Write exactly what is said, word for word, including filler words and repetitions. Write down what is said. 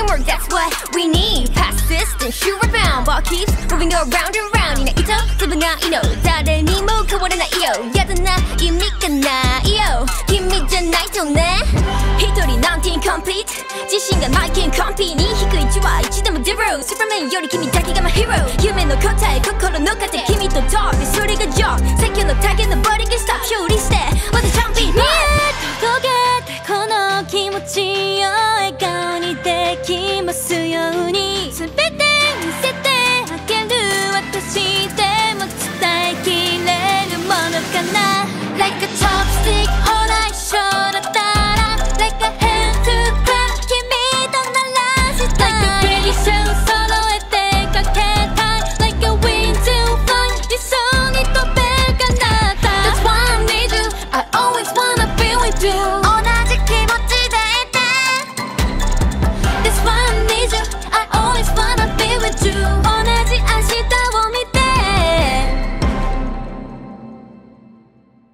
teamwork, that's what we need. Persistent, sure bound, ball keeps moving around and round. いないと自分がいいの誰にも変わらないよ。やだな意味がないよ君じゃないとね。一人ナインティーンコンプリート自信がマイケンコンピに低いいちはいちでもゼロ。スーパーメンより君だけがマイヒーロー。夢の答え心の糧君とトークそれがジョー。最強のタゲのボディがストップ表裏してまたチャンピオン。 届けてこの気持ちを笑顔にできますように。全て見せてあげる私でも伝えきれるものかな。 Like a chopstick ほら一緒だったら Like a hand to clap 君と鳴らした Like a pretty shoe 揃えてかけたい Like a wind to fly 一緒に飛べるかな。 That's why I need you I always wanna be with you